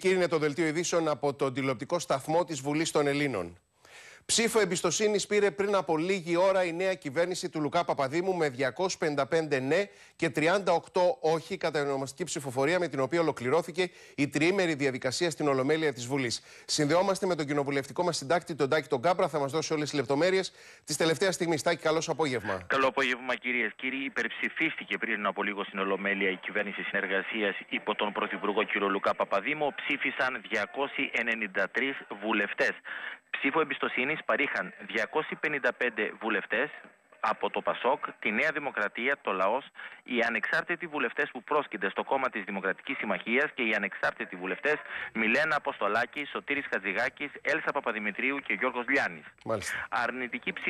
κύριοι, είναι το δελτίο ειδήσεων από τον τηλεοπτικό σταθμό της Βουλής των Ελλήνων. Ψήφο εμπιστοσύνης πήρε πριν από λίγη ώρα η νέα κυβέρνηση του Λουκά Παπαδήμου με 255 ναι και 38 όχι κατά ονομαστική ψηφοφορία, με την οποία ολοκληρώθηκε η τριήμερη διαδικασία στην Ολομέλεια της Βουλής. Συνδεόμαστε με τον κοινοβουλευτικό μας συντάκτη, τον Τάκη τον Κάμπρα, θα μας δώσει όλες τις λεπτομέρειες της τελευταίας στιγμής. Τάκη, καλώς απόγευμα. Καλό απόγευμα, κυρίες και κύριοι. Υπερψηφίστηκε πριν από λίγο στην Ολομέλεια η κυβέρνηση συνεργασίας υπό τον Πρωθυπουργό κ. Λουκά Παπαδήμου. Ψήφισαν 293 βουλευτές. Ψήφο εμπιστοσύνης παρήχαν 255 βουλευτές από το ΠΑΣΟΚ, τη Νέα Δημοκρατία, το Λαός, οι ανεξάρτητοι βουλευτές που πρόσκυνται στο κόμμα της Δημοκρατικής Συμμαχίας και οι ανεξάρτητοι βουλευτές Μιλένα Αποστολάκη, Σωτήρης Χατζηγάκης, Έλσα Παπαδημητρίου και Γιώργος Λιάννης. Μάλιστα. Αρνητική ψήφο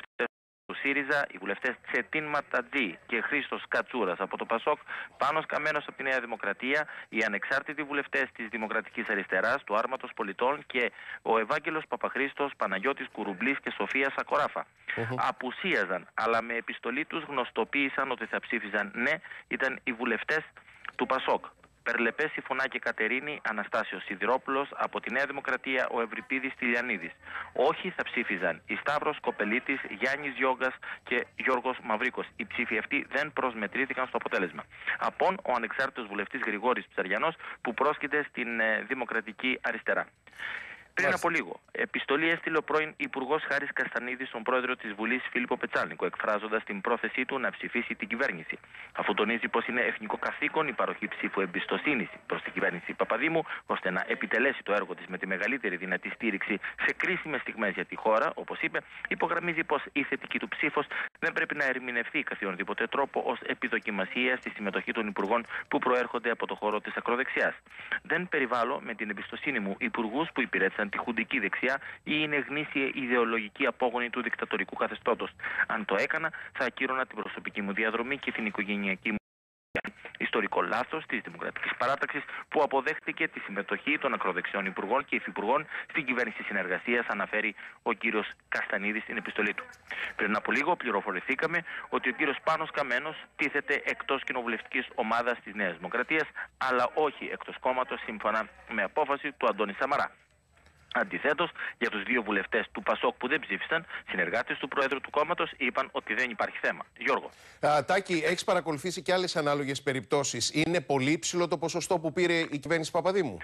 του ΣΥΡΙΖΑ, οι βουλευτές Τσετίν Ματατζή και Χρήστος Κατσούρας από το ΠΑΣΟΚ, Πάνος Καμένος από τη Νέα Δημοκρατία, οι ανεξάρτητοι βουλευτές της Δημοκρατικής Αριστεράς, του Άρματος Πολιτών και ο Ευάγγελος Παπαχρήστος, Παναγιώτης Κουρουμπλής και Σοφία Σακοράφα. Απουσίαζαν, αλλά με επιστολή τους γνωστοποίησαν ότι θα ψήφιζαν ναι, ήταν οι βουλευτές του ΠΑΣΟΚ. Περλεπέ Σιφωνάκη Κατερίνη, Αναστάσιος Σιδηρόπουλος, από τη Νέα Δημοκρατία ο Ευρυπίδης Τηλιανίδης. Όχι θα ψήφιζαν η Σταύρος Κοπελίτης, Γιάννης Γιόγκας και Γιώργος Μαυρίκος. Οι ψήφοι αυτοί δεν προσμετρήθηκαν στο αποτέλεσμα. Απόν ο ανεξάρτητος βουλευτής Γρηγόρης Ψαριανός, που πρόσκειται στην Δημοκρατική Αριστερά. Πριν από λίγο, επιστολή έστειλε ο πρώην Υπουργός Χάρης Καστανίδης στον πρόεδρο της Βουλής Φίλιππο Πετσάλνικο, εκφράζοντας την πρόθεσή του να ψηφίσει την κυβέρνηση. Αφού τονίζει πως είναι εθνικό καθήκον η παροχή ψήφου εμπιστοσύνης προς την κυβέρνηση Παπαδήμου, ώστε να επιτελέσει το έργο της με τη μεγαλύτερη δυνατή στήριξη σε κρίσιμες στιγμές για τη χώρα, όπως είπε, υπογραμμίζει πως η θετική του ψήφος δεν πρέπει να ερμηνευθεί καθιονδήποτε τρόπο ως επιδοκιμασία στη συμμετοχή των υπουργών που προέρχονται από το χώρο της ακροδεξιάς. Δεν περιβάλλω με την εμπιστοσύνη μου υπουργούς που υπηρέτησαν τη χουντική δεξιά ή είναι γνήσια ιδεολογική απόγονη του δικτατορικού καθεστώτος. Αν το έκανα, θα ακύρωνα την προσωπική μου διαδρομή και την οικογενειακή μου. Ιστορικό λάθος της Δημοκρατικής Παράταξης που αποδέχτηκε τη συμμετοχή των ακροδεξιών υπουργών και υφυπουργών στην κυβέρνηση συνεργασίας, αναφέρει ο κύριος Καστανίδης στην επιστολή του. Πριν από λίγο πληροφορηθήκαμε ότι ο κύριος Πάνος Καμένος τίθεται εκτός κοινοβουλευτικής ομάδας της Νέας Δημοκρατίας, αλλά όχι εκτός κόμματος, σύμφωνα με απόφαση του Αντώνη Σαμαρά. Αντιθέτως, για τους δύο βουλευτές του ΠΑΣΟΚ που δεν ψήφισαν, συνεργάτες του Προέδρου του κόμματος, είπαν ότι δεν υπάρχει θέμα. Γιώργο. Τάκη, έχεις παρακολουθήσει και άλλες ανάλογες περιπτώσεις. Είναι πολύ υψηλό το ποσοστό που πήρε η κυβέρνηση Παπαδήμου?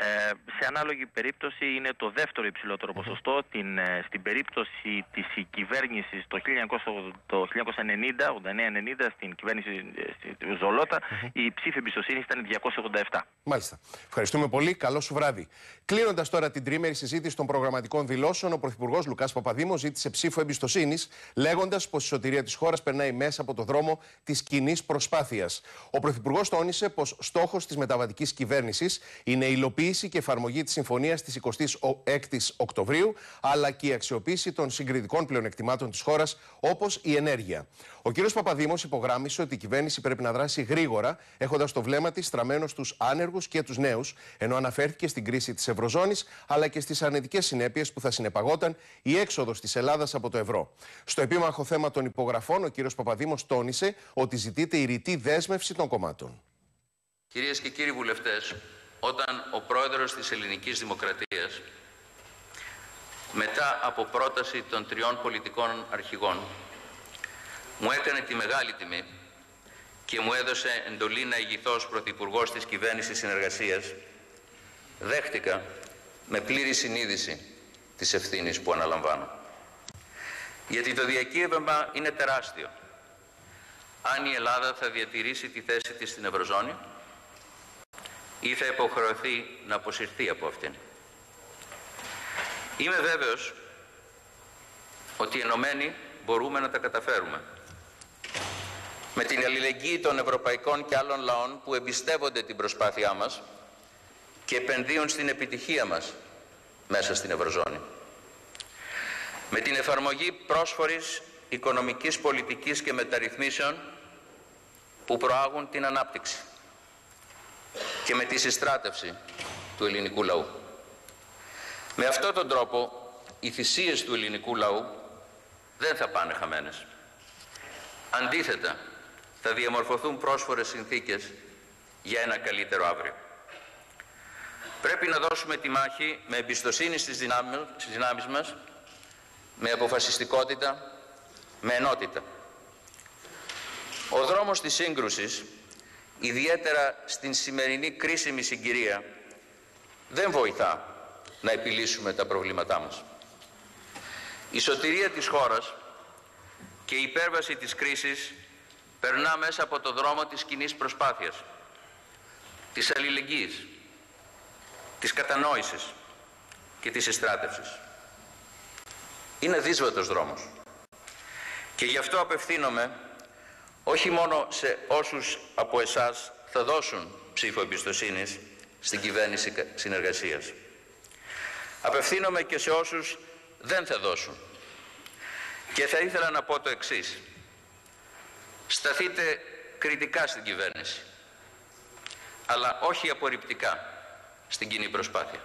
Σε ανάλογη περίπτωση είναι το δεύτερο υψηλότερο ποσοστό. Στην περίπτωση της κυβέρνησης το 1990, στην κυβέρνηση Ζολότα, η ψήφη εμπιστοσύνη ήταν 287. Μάλιστα. Ευχαριστούμε πολύ. Καλό σου βράδυ. Κλείνοντας τώρα την τριήμερη συζήτηση των προγραμματικών δηλώσεων, ο Πρωθυπουργός Λουκάς Παπαδήμου ζήτησε ψήφο εμπιστοσύνης, λέγοντας πως η σωτηρία της χώρας περνάει μέσα από το δρόμο της κοινής προσπάθειας. Ο Πρωθυπουργός τόνισε πως στόχος της μεταβατικής κυβέρνησης είναι η υλοποίηση και εφαρμογή της συμφωνίας της 26ης Οκτωβρίου, αλλά και η αξιοποίηση των συγκριτικών πλεονεκτημάτων της χώρας, όπως η ενέργεια. Ο κ. Παπαδήμος υπογράμμισε ότι η κυβέρνηση πρέπει να δράσει γρήγορα, έχοντας το βλέμμα της στραμμένο στους άνεργους και τους νέους, ενώ αναφέρθηκε στην κρίση της Ευρωζώνης, αλλά και στις αρνητικές συνέπειες που θα συνεπαγόταν η έξοδος της Ελλάδας από το ευρώ. Στο επίμαχο θέμα των υπογραφών, ο κ. Παπαδήμος τόνισε ότι ζητείται η ρητή δέσμευση των κομμάτων. Κυρίες και κύριοι βουλευτές, όταν ο πρόεδρος της Ελληνικής Δημοκρατίας, μετά από πρόταση των τριών πολιτικών αρχηγών, μου έκανε τη μεγάλη τιμή και μου έδωσε εντολή να ηγηθώ ως πρωθυπουργός της κυβέρνησης συνεργασίας, δέχτηκα με πλήρη συνείδηση της ευθύνης που αναλαμβάνω. Γιατί το διακύβευμα είναι τεράστιο. Αν η Ελλάδα θα διατηρήσει τη θέση της στην Ευρωζώνη ή θα υποχρεωθεί να αποσυρθεί από αυτήν. Είμαι βέβαιος ότι ενωμένοι μπορούμε να τα καταφέρουμε. Με την αλληλεγγύη των ευρωπαϊκών και άλλων λαών που εμπιστεύονται την προσπάθειά μας και επενδύουν στην επιτυχία μας μέσα στην Ευρωζώνη. Με την εφαρμογή πρόσφορης οικονομικής πολιτικής και μεταρρυθμίσεων που προάγουν την ανάπτυξη και με τη συστράτευση του ελληνικού λαού. Με αυτόν τον τρόπο οι θυσίες του ελληνικού λαού δεν θα πάνε χαμένες. Αντίθετα, θα διαμορφωθούν πρόσφορες συνθήκες για ένα καλύτερο αύριο. Πρέπει να δώσουμε τη μάχη με εμπιστοσύνη στις δυνάμεις μας, με αποφασιστικότητα, με ενότητα. Ο δρόμος της σύγκρουσης, ιδιαίτερα στην σημερινή κρίσιμη συγκυρία, δεν βοηθά να επιλύσουμε τα προβλήματά μας. Η σωτηρία της χώρας και η υπέρβαση της κρίσης περνά μέσα από το δρόμο της κοινής προσπάθειας, της αλληλεγγύης, της κατανόησης και της εστράτευσης. Είναι δύσβατος δρόμος και γι' αυτό απευθύνομαι όχι μόνο σε όσους από εσάς θα δώσουν ψήφο εμπιστοσύνης στην κυβέρνηση συνεργασίας. Απευθύνομαι και σε όσους δεν θα δώσουν. Και θα ήθελα να πω το εξής. Σταθείτε κριτικά στην κυβέρνηση, αλλά όχι απορριπτικά στην κοινή προσπάθεια.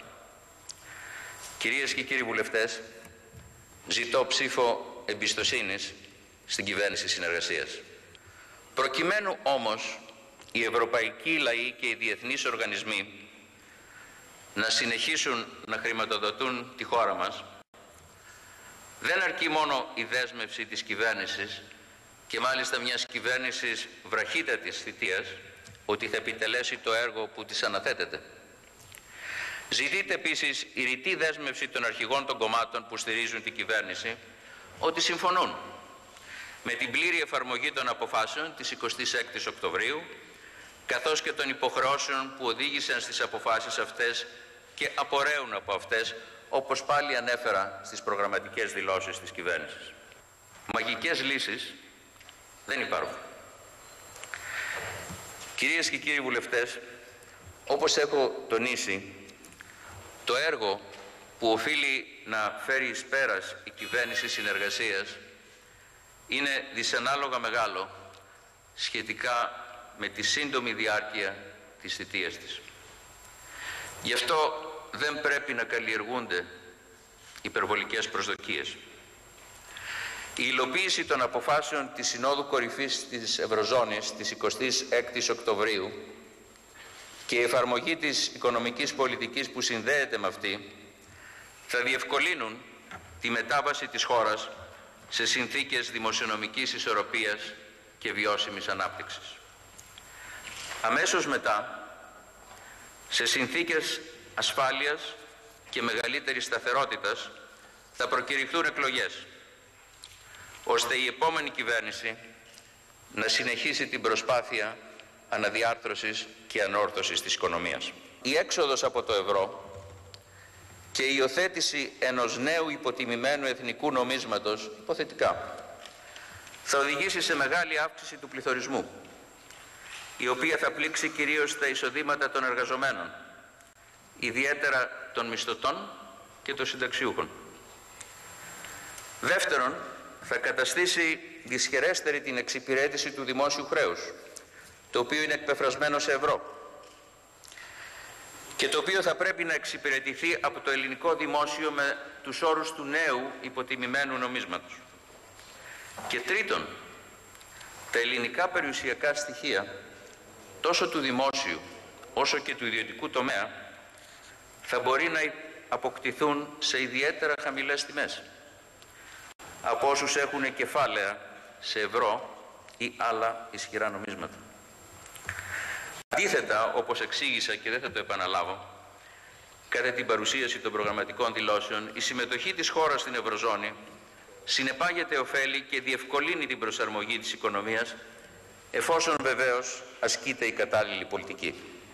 Κυρίες και κύριοι βουλευτές, ζητώ ψήφο εμπιστοσύνης στην κυβέρνηση συνεργασίας. Προκειμένου όμως οι ευρωπαϊκοί λαοί και οι διεθνείς οργανισμοί να συνεχίσουν να χρηματοδοτούν τη χώρα μας, δεν αρκεί μόνο η δέσμευση της κυβέρνησης και μάλιστα μιας κυβέρνησης βραχύτατης θητείας ότι θα επιτελέσει το έργο που της αναθέτεται. Ζητείται επίσης η ρητή δέσμευση των αρχηγών των κομμάτων που στηρίζουν την κυβέρνηση ότι συμφωνούν με την πλήρη εφαρμογή των αποφάσεων της 26ης Οκτωβρίου καθώς και των υποχρεώσεων που οδήγησαν στις αποφάσεις αυτές και απορρέουν από αυτές, όπως πάλι ανέφερα στις προγραμματικές δηλώσεις της κυβέρνησης. Μαγικές λύσεις δεν υπάρχουν. Κυρίες και κύριοι βουλευτές, όπως έχω τονίσει, το έργο που οφείλει να φέρει εις πέρας η κυβέρνηση συνεργασίας είναι δυσανάλογα μεγάλο σχετικά με τη σύντομη διάρκεια της θητείας της. Γι' αυτό δεν πρέπει να καλλιεργούνται υπερβολικές προσδοκίες. Η υλοποίηση των αποφάσεων της Συνόδου Κορυφής της Ευρωζώνης της 26ης Οκτωβρίου και η εφαρμογή της οικονομικής πολιτικής που συνδέεται με αυτή θα διευκολύνουν τη μετάβαση της χώρας σε συνθήκες δημοσιονομικής ισορροπίας και βιώσιμης ανάπτυξης. Αμέσως μετά, σε συνθήκες ασφάλειας και μεγαλύτερης σταθερότητας, θα προκηρυχθούν εκλογές, ώστε η επόμενη κυβέρνηση να συνεχίσει την προσπάθεια αναδιάρθρωσης και ανόρθωσης της οικονομίας. Η έξοδος από το ευρώ και η υιοθέτηση ενός νέου υποτιμημένου εθνικού νομίσματος, υποθετικά, θα οδηγήσει σε μεγάλη αύξηση του πληθωρισμού, η οποία θα πλήξει κυρίως τα εισοδήματα των εργαζομένων, ιδιαίτερα των μισθωτών και των συνταξιούχων. Δεύτερον, θα καταστήσει δυσχερέστερη την εξυπηρέτηση του δημόσιου χρέους, το οποίο είναι εκπεφρασμένο σε ευρώ και το οποίο θα πρέπει να εξυπηρετηθεί από το ελληνικό δημόσιο με τους όρους του νέου υποτιμημένου νομίσματος. Και τρίτον, τα ελληνικά περιουσιακά στοιχεία, τόσο του δημόσιου όσο και του ιδιωτικού τομέα, θα μπορεί να αποκτηθούν σε ιδιαίτερα χαμηλές τιμές από όσους έχουν κεφάλαια σε ευρώ ή άλλα ισχυρά νομίσματα. Αντίθετα, όπως εξήγησα και δεν θα το επαναλάβω, κατά την παρουσίαση των προγραμματικών δηλώσεων, η συμμετοχή της χώρας στην Ευρωζώνη συνεπάγεται ωφέλη και διευκολύνει την προσαρμογή της οικονομίας, εφόσον βεβαίως ασκείται η κατάλληλη πολιτική.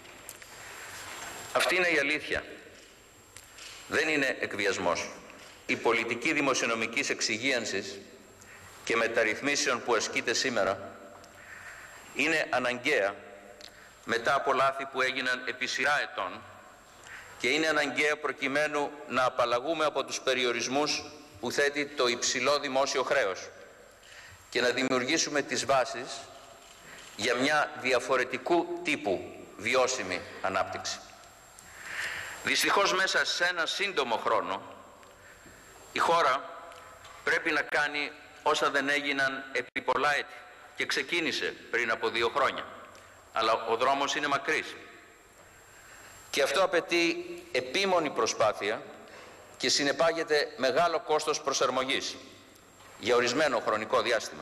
Αυτή είναι η αλήθεια. Δεν είναι εκβιασμός. Η πολιτική δημοσιονομικής εξυγίανσης και μεταρρυθμίσεων που ασκείται σήμερα είναι αναγκαία μετά από λάθη που έγιναν επί σειρά ετών και είναι αναγκαία προκειμένου να απαλλαγούμε από τους περιορισμούς που θέτει το υψηλό δημόσιο χρέος και να δημιουργήσουμε τις βάσεις για μια διαφορετικού τύπου βιώσιμη ανάπτυξη. Δυστυχώς μέσα σε ένα σύντομο χρόνο η χώρα πρέπει να κάνει όσα δεν έγιναν επί πολλά έτη και ξεκίνησε πριν από 2 χρόνια. Αλλά ο δρόμος είναι μακρύς. Και αυτό απαιτεί επίμονη προσπάθεια και συνεπάγεται μεγάλο κόστος προσαρμογής για ορισμένο χρονικό διάστημα.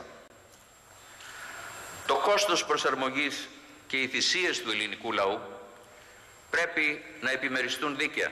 Το κόστος προσαρμογής και οι θυσίες του ελληνικού λαού πρέπει να επιμεριστούν δίκαια.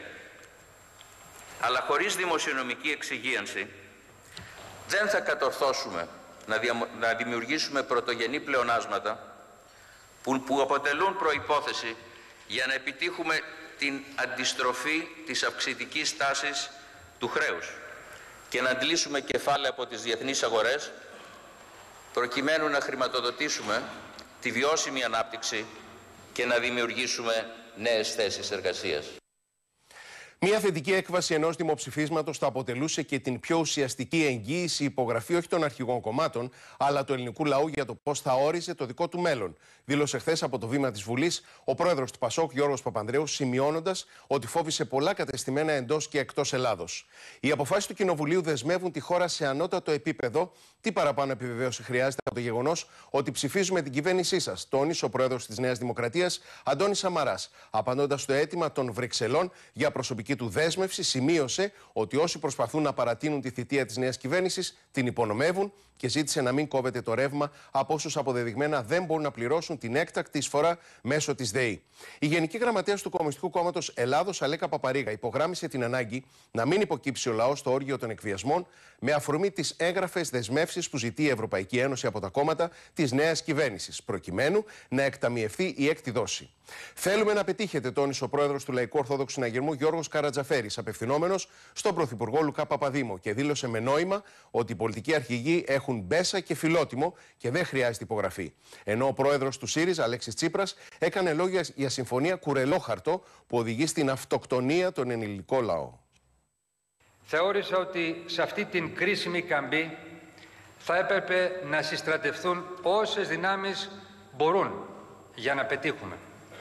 Αλλά χωρίς δημοσιονομική εξυγίανση δεν θα κατορθώσουμε να δημιουργήσουμε πρωτογενή πλεονάσματα που αποτελούν προϋπόθεση για να επιτύχουμε την αντιστροφή της αυξητικής τάσης του χρέους και να αντλήσουμε κεφάλαια από τις διεθνείς αγορές προκειμένου να χρηματοδοτήσουμε τη βιώσιμη ανάπτυξη και να δημιουργήσουμε νέες θέσεις εργασίας. Μια θετική έκβαση ενός δημοψηφίσματος θα αποτελούσε και την πιο ουσιαστική εγγύηση υπογραφή όχι των αρχηγών κομμάτων, αλλά του ελληνικού λαού για το πώς θα όριζε το δικό του μέλλον. Δήλωσε χθες από το βήμα της Βουλής ο πρόεδρος του ΠΑΣΟΚ, Γιώργος Παπανδρέου, σημειώνοντας ότι φόβησε πολλά κατεστημένα εντός και εκτός Ελλάδος. Οι αποφάσεις του Κοινοβουλίου δεσμεύουν τη χώρα σε ανώτατο επίπεδο. Τι παραπάνω επιβεβαίωση χρειάζεται από το γεγονός ότι ψηφίζουμε την κυβέρνησή σας, τόνισε ο πρόεδρος της Νέας Δημοκρατίας, Αντώνης Σαμαράς. Απαντώντας στο αίτημα των Βρυξελών για προσωπική του δέσμευση, σημείωσε ότι όσοι προσπαθούν να παρατείνουν τη θητεία της νέας κυβέρνησης την υπονομεύουν και ζήτησε να μην κόβεται το ρεύμα από όσους αποδεδειγμένα δεν μπορούν να πληρώσουν την έκτακτη εισφορά μέσω της ΔΕΗ. Η Γενική Γραμματέας του Κομμουνιστικού Κόμματος Ελλάδος, Αλέκα Παπαρίγα, υπογράμμισε την ανάγκη να μην υποκύψει ο λαός στο όργιο των εκβιασμών με αφορμή τις έγγραφες δεσμεύσεις που ζητεί η Ευρωπαϊκή Ένωση από τα κόμματα της νέας κυβέρνησης, προκειμένου να εκταμιευθεί η έκτη δόση. Θέλουμε να πετύχετε, τόνισε ο πρόεδρος του Λαϊκού Ορθόδοξου Συναγερμού Γιώργος Καρατζαφέρης, απευθυνόμενος στον πρωθυπουργό Λουκά Παπαδήμο, και δήλωσε με νόημα ότι οι πολιτικοί αρχηγοί έχουν μπέσα και φιλότιμο και δεν χρειάζεται υπογραφή. Ενώ ο πρόεδρος του ΣΥΡΙΖΑ, Αλέξης Τσίπρας, έκανε λόγια για συμφωνία κουρελόχαρτο που οδηγεί στην αυτοκτονία των ελληνικό λαό. Θεώρησα ότι σε αυτή την κρίσιμη καμπή θα έπρεπε να συστρατευτούν όσες δυνάμεις μπορούν για να πετύχουμε.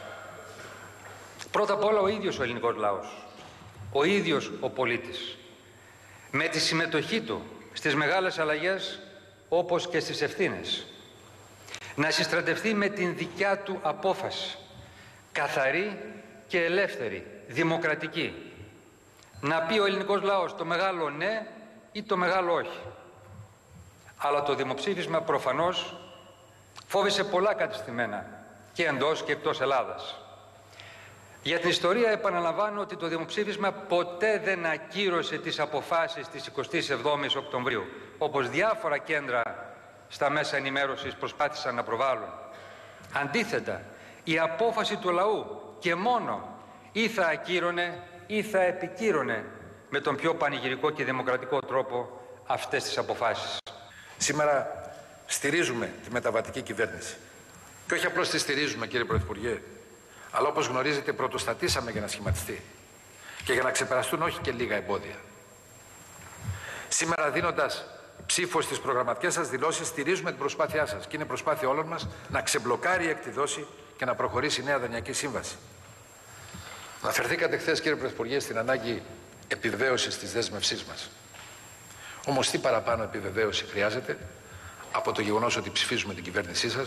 Πρώτα απ' όλα ο ίδιος ο ελληνικός λαός, ο ίδιος ο πολίτης, με τη συμμετοχή του στις μεγάλες αλλαγές όπως και στις ευθύνες. Να συστρατευτεί με την δικιά του απόφαση, καθαρή και ελεύθερη, δημοκρατική. Να πει ο ελληνικός λαός το μεγάλο ναι ή το μεγάλο όχι. Αλλά το δημοψήφισμα προφανώς φόβησε πολλά κατεστημένα και εντός και εκτός Ελλάδας. Για την ιστορία επαναλαμβάνω ότι το δημοψήφισμα ποτέ δεν ακύρωσε τις αποφάσεις της 27ης Οκτωβρίου, όπως διάφορα κέντρα στα μέσα ενημέρωσης προσπάθησαν να προβάλλουν. Αντίθετα, η απόφαση του λαού και μόνο ή θα ακύρωνε ή θα επικύρωνε με τον πιο πανηγυρικό και δημοκρατικό τρόπο αυτές τις αποφάσεις. Σήμερα στηρίζουμε τη μεταβατική κυβέρνηση. Και όχι απλώς τη στηρίζουμε, κύριε Πρωθυπουργέ, αλλά όπως γνωρίζετε πρωτοστατήσαμε για να σχηματιστεί και για να ξεπεραστούν όχι και λίγα εμπόδια. Σήμερα, δίνοντας ψήφο στις προγραμματικές σας δηλώσεις, στηρίζουμε την προσπάθειά σας και είναι προσπάθεια όλων μας να ξεμπλοκάρει η έκτη δόση και να προχωρήσει η νέα δανειακή σύμβαση. Αναφερθήκατε χθες, κύριε Πρωθυπουργέ, στην ανάγκη επιβεβαίωσης της δέσμευσής μας. Όμως τι παραπάνω επιβεβαίωση χρειάζεται από το γεγονός ότι ψηφίζουμε την κυβέρνησή σας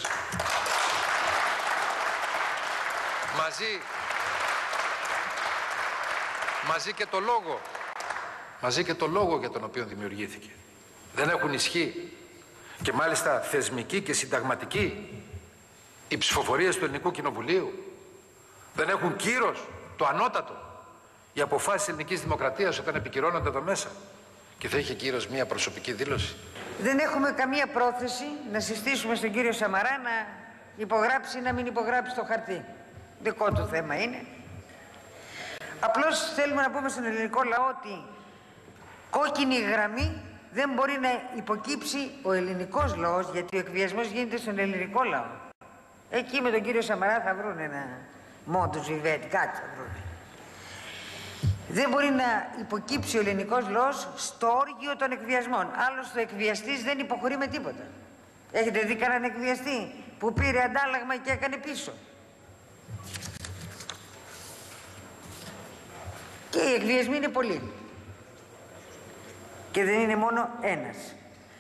μαζί και το λόγο για τον οποίο δημιουργήθηκε. Δεν έχουν ισχύ και μάλιστα θεσμική και συνταγματική οι ψηφοφορίες του Ελληνικού Κοινοβουλίου. Δεν έχουν κύρος, το ανώτατο, οι αποφάσεις της ελληνικής δημοκρατίας όταν επικυρώνονται εδώ μέσα. Και θα είχε κύρος μία προσωπική δήλωση. Δεν έχουμε καμία πρόθεση να συστήσουμε στον κύριο Σαμαρά να υπογράψει ή να μην υπογράψει το χαρτί. Δικό του θέμα είναι. Απλώς θέλουμε να πούμε στον ελληνικό λαό ότι κόκκινη γραμμή δεν μπορεί να υποκύψει ο ελληνικός λαός, γιατί ο εκβιασμός γίνεται στον ελληνικό λαό. Εκεί με τον κύριο Σαμαρά θα βρουν ένα μόντους βιβέτη, κάτι θα βρουν. Δεν μπορεί να υποκύψει ο ελληνικός λαός στο όργιο των εκβιασμών. Άλλωστε ο εκβιαστής δεν υποχωρεί με τίποτα. Έχετε δει κανέναν εκβιαστή που πήρε αντάλλαγμα και έκανε πίσω? Και οι εκβιασμοί είναι πολλοί. Και δεν είναι μόνο ένας.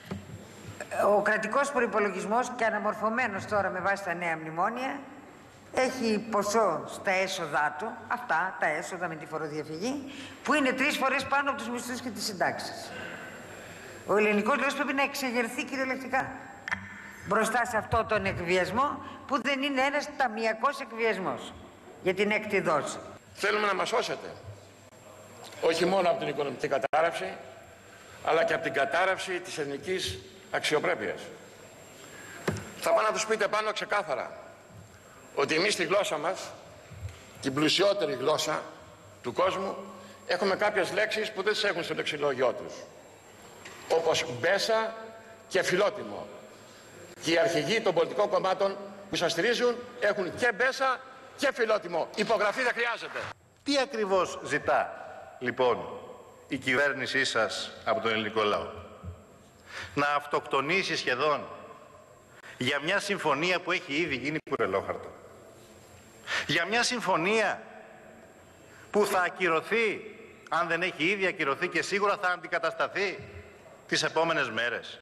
Ο κρατικός προϋπολογισμός και αναμορφωμένος τώρα με βάση τα νέα μνημόνια έχει ποσό στα έσοδά του, αυτά τα έσοδα με τη φοροδιαφυγή, που είναι 3 φορές πάνω από τους μισθούς και τις συντάξεις. Ο ελληνικός λαός πρέπει να εξεγερθεί κυριολεκτικά μπροστά σε αυτό τον εκβιασμό, που δεν είναι ένας ταμιακός εκβιασμός για την έκτη δόση. Θέλουμε να μας σώσετε, όχι μόνο από την οικονομική κατάρρευση, αλλά και από την κατάρρευση της εθνικής αξιοπρέπειας. Θα πάω να τους πείτε πάνω ξεκάθαρα ότι εμείς στη γλώσσα μας, την πλουσιότερη γλώσσα του κόσμου, έχουμε κάποιες λέξεις που δεν τις έχουν στο λεξιλόγιό τους, όπως μπέσα και φιλότιμο. Και οι αρχηγοί των πολιτικών κομμάτων που σας στηρίζουν έχουν και μπέσα και φιλότιμο. Υπογραφή δεν χρειάζεται. Τι ακριβώς ζητά, λοιπόν, η κυβέρνησή σας από τον ελληνικό λαό? Να αυτοκτονήσει σχεδόν για μια συμφωνία που έχει ήδη γίνει κουρελόχαρτο? Για μια συμφωνία που θα ακυρωθεί, αν δεν έχει ήδη ακυρωθεί, και σίγουρα θα αντικατασταθεί τις επόμενες μέρες?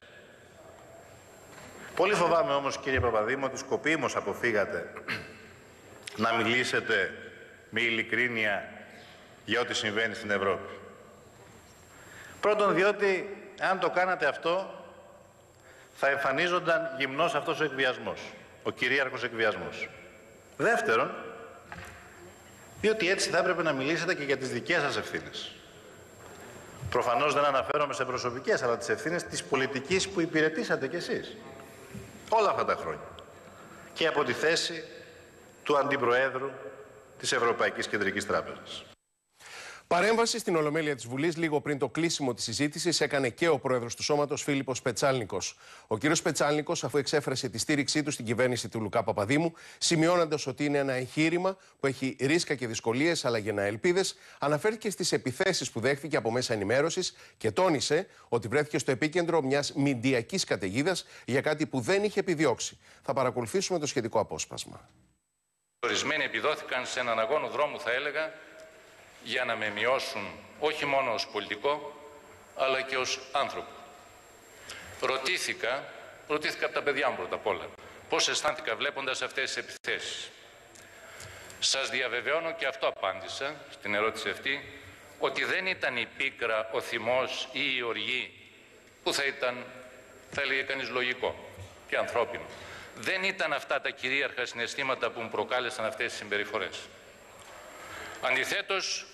Πολύ φοβάμαι όμως, κύριε Παπαδήμο, ότι σκοπίμως αποφύγατε να μιλήσετε με ειλικρίνεια για ό,τι συμβαίνει στην Ευρώπη. Πρώτον, διότι αν το κάνατε αυτό, θα εμφανίζονταν γυμνός αυτός ο εκβιασμός, ο κυρίαρχος εκβιασμός. Δεύτερον, διότι έτσι θα έπρεπε να μιλήσετε και για τις δικές σας ευθύνες. Προφανώς δεν αναφέρομαι σε προσωπικές, αλλά τις ευθύνες της πολιτικής που υπηρετήσατε κι εσείς όλα αυτά τα χρόνια, και από τη θέση του Αντιπροέδρου της Ευρωπαϊκής Κεντρικής Τράπεζας. Παρέμβαση στην Ολομέλεια της Βουλής λίγο πριν το κλείσιμο της συζήτησης έκανε και ο πρόεδρος του Σώματος, Φίλιππος Πετσάλνικος. Ο κύριος Πετσάλνικος, αφού εξέφρασε τη στήριξή του στην κυβέρνηση του Λουκά Παπαδήμου, σημειώνοντας ότι είναι ένα εγχείρημα που έχει ρίσκα και δυσκολίες αλλά γεννά ελπίδες, αναφέρθηκε στις επιθέσεις που δέχθηκε από μέσα ενημέρωσης και τόνισε ότι βρέθηκε στο επίκεντρο μιας μηντιακής καταιγίδας για κάτι που δεν είχε επιδιώξει. Θα παρακολουθήσουμε το σχετικό απόσπασμα. Ορισμένοι επιδόθηκαν σε έναν αγώνο δρόμου, θα έλεγα, για να με μειώσουν όχι μόνο ως πολιτικό, αλλά και ως άνθρωπο. Ρωτήθηκα από τα παιδιά μου πρώτα απ' όλα, πώς αισθάνθηκα βλέποντας αυτές τις επιθέσεις. Σας διαβεβαιώνω, και αυτό απάντησα στην ερώτηση αυτή, ότι δεν ήταν η πίκρα, ο θυμός ή η οργή που θα ήταν, θα έλεγε κανείς, λογικό και ανθρώπινο. Δεν ήταν αυτά τα κυρίαρχα συναισθήματα που μου προκάλεσαν αυτές τις συμπεριφορές. Αντιθέτως,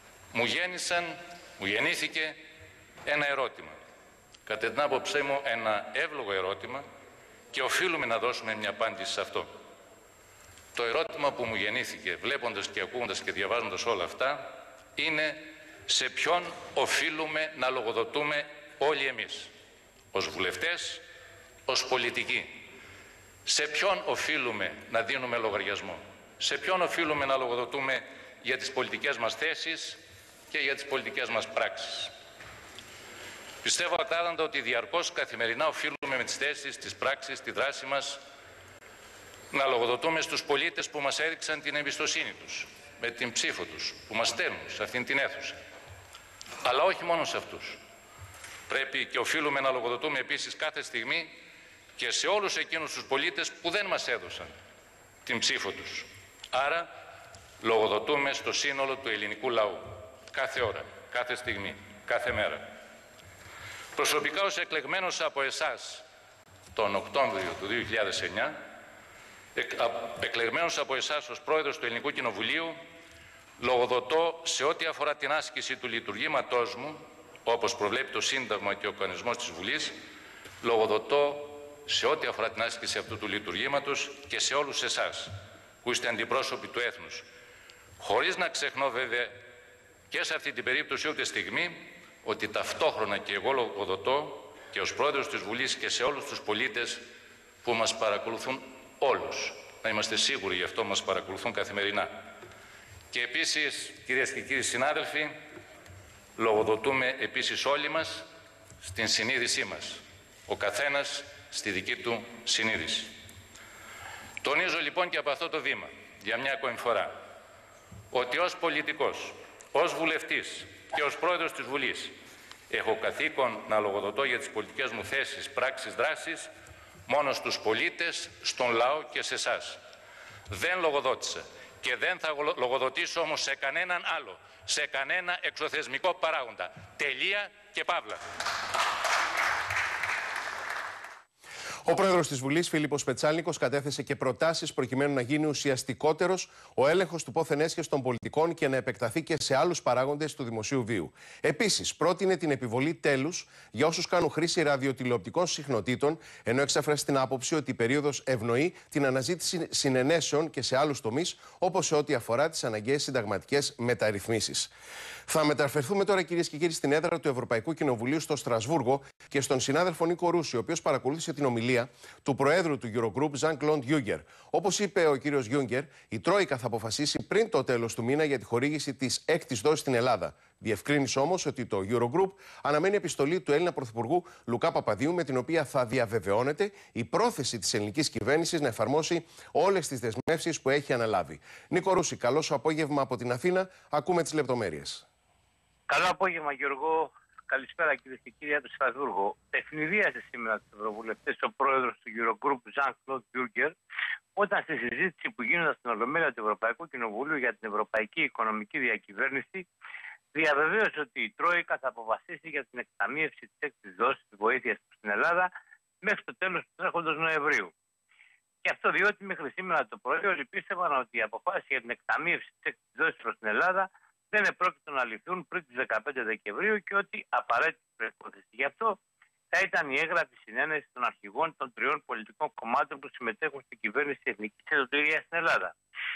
μου γεννήθηκε ένα ερώτημα. Κατά την άποψή μου, ένα εύλογο ερώτημα, και οφείλουμε να δώσουμε μια απάντηση σε αυτό. Το ερώτημα που μου γεννήθηκε, βλέποντας και ακούγοντας και διαβάζοντας όλα αυτά, είναι σε ποιον οφείλουμε να λογοδοτούμε όλοι εμείς, ως βουλευτές, ως πολιτικοί. Σε ποιον οφείλουμε να δίνουμε λογαριασμό, σε ποιον οφείλουμε να λογοδοτούμε για τις πολιτικές μας θέσεις και για τις πολιτικές μας πράξεις. Πιστεύω ακράδαντα ότι διαρκώς καθημερινά οφείλουμε με τις θέσεις, τις πράξεις, τη δράση μας να λογοδοτούμε στους πολίτες που μας έδειξαν την εμπιστοσύνη τους, με την ψήφο τους, που μας στέλνουν σε αυτήν την αίθουσα. Αλλά όχι μόνο σε αυτούς. Πρέπει και οφείλουμε να λογοδοτούμε επίσης κάθε στιγμή και σε όλους εκείνους τους πολίτες που δεν μας έδωσαν την ψήφο τους. Άρα λογοδοτούμε στο σύνολο του ελληνικού λαού, κάθε ώρα, κάθε στιγμή, κάθε μέρα. Προσωπικά, ως εκλεγμένος από εσάς τον Οκτώβριο του 2009, εκλεγμένος από εσάς ως πρόεδρος του Ελληνικού Κοινοβουλίου, λογοδοτώ σε ό,τι αφορά την άσκηση του λειτουργήματός μου, όπως προβλέπει το Σύνταγμα και ο κανονισμός της Βουλής, λογοδοτώ σε ό,τι αφορά την άσκηση αυτού του λειτουργήματος και σε όλους εσάς που είστε αντιπρόσωποι του έθνους. Χωρίς να ξεχνώ βέβαια και σε αυτή την περίπτωση ούτε στιγμή ότι ταυτόχρονα και εγώ λογοδοτώ και ως πρόεδρος της Βουλής και σε όλους τους πολίτες που μας παρακολουθούν όλους. Να είμαστε σίγουροι γι' αυτό, μας παρακολουθούν καθημερινά. Και επίσης, κυρίες και κύριοι συνάδελφοι, λογοδοτούμε επίσης όλοι μας στην συνείδησή μας. Ο καθένας στη δική του συνείδηση. Τονίζω λοιπόν και από αυτό το βήμα, για μια ακόμη φορά, ότι ως πολιτικός, ως βουλευτής και ως πρόεδρος της Βουλής έχω καθήκον να λογοδοτώ για τις πολιτικές μου θέσεις, πράξεις, δράσεις μόνο στους πολίτες, στον λαό και σε εσάς. Δεν λογοδότησα και δεν θα λογοδοτήσω όμως σε κανέναν άλλο, σε κανένα εξωθεσμικό παράγοντα. Τελεία και παύλα. Ο πρόεδρος της Βουλής, Φίλιππος Πετσάλνικος, κατέθεσε και προτάσεις προκειμένου να γίνει ουσιαστικότερος ο έλεγχος του πόθεν έσχες των πολιτικών και να επεκταθεί και σε άλλους παράγοντες του δημοσίου βίου. Επίσης, πρότεινε την επιβολή τέλους για όσους κάνουν χρήση ραδιοτηλεοπτικών συχνοτήτων, ενώ εξέφρασε την άποψη ότι η περίοδος ευνοεί την αναζήτηση συνενέσεων και σε άλλους τομείς, όπως σε ό,τι αφορά τις αναγκαίες συνταγματικές μεταρρυθμίσεις. Θα μεταφερθούμε τώρα, κυρίες και κύριοι, στην έδρα του Ευρωπαϊκού Κοινοβουλίου στο Στρασβούργο και στον συνάδελφο Νίκο Ρούση, ο οποίος παρακολούθησε την ομιλία του Προέδρου του Eurogroup, Jean-Claude Juncker. Όπως είπε ο κύριος Juncker, η Τρόικα θα αποφασίσει πριν το τέλος του μήνα για τη χορήγηση της έκτης δόσης στην Ελλάδα. Διευκρίνησε όμως ότι το Eurogroup αναμένει επιστολή του Έλληνα Πρωθυπουργού Λουκά Παπαδίου, με την οποία θα διαβεβαιώνεται η πρόθεση της ελληνικής κυβέρνησης να εφαρμόσει όλες τις δεσμεύσεις που έχει αναλάβει. Νίκο Ρούση, καλό σου απόγευμα από την Αθήνα. Ακούμε τις λεπτομέρειες. Καλό απόγευμα, Γιώργο. Καλησπέρα, κυρίες και κύριοι, από το Στρασβούργο. Ευνηδίασε σήμερα τους ευρωβουλευτές ο πρόεδρος του Eurogroup, Jean-Claude Juncker, όταν στη συζήτηση που γίνονταν στην Ολομέλεια του Ευρωπαϊκού Κοινοβουλίου για την Ευρωπαϊκή Οικονομική Διακυβέρνηση, διαβεβαίωσε ότι η Τρόικα θα αποφασίσει για την εκταμείευση της έκτης δόσης της βοήθειας στην Ελλάδα μέχρι το τέλος του τρέχοντος Νοεμβρίου. Και αυτό διότι μέχρι σήμερα το πρωί όλοι πίστευαν ότι οι αποφάσεις για την εκταμείευση της έκτης δόσης προς την Ελλάδα δεν επρόκειτο να ληφθούν πριν τις 15 Δεκεμβρίου και ότι απαραίτητη προϋπόθεση γι' αυτό θα ήταν η έγγραφη συνένεση των αρχηγών των τριών πολιτικών κομμάτων που συμμετέχουν στην κυβέρνηση της Εθνικής Εσωτερίας στην Ελλάδα.